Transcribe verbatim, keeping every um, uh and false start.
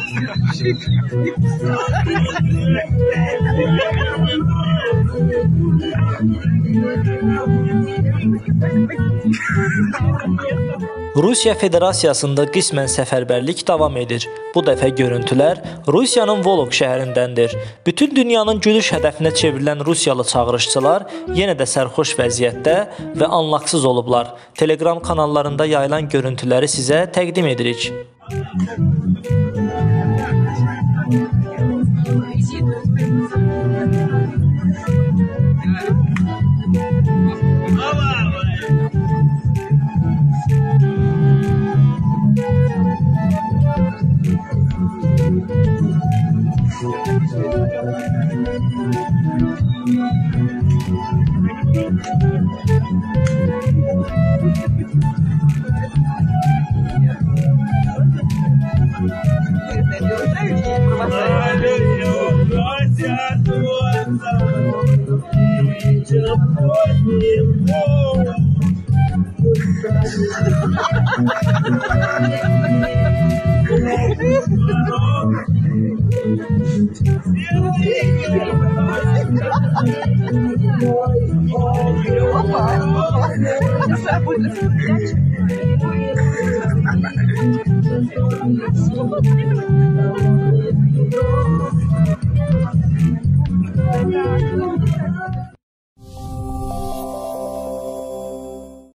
Rusiya Federasiyasında qismən səfərbərlik davam edir. Bu dəfə görüntülər Rusiyanın Volok şəhərindəndir. Bütün dünyanın gülüş hədəfinə çevrilən Rusiyalı çağırışçılar yenə də sərxoş vəziyyətdə və anlaqsız olublar. Telegram kanallarında yayılan görüntüləri sizə təqdim edirik. Thank you.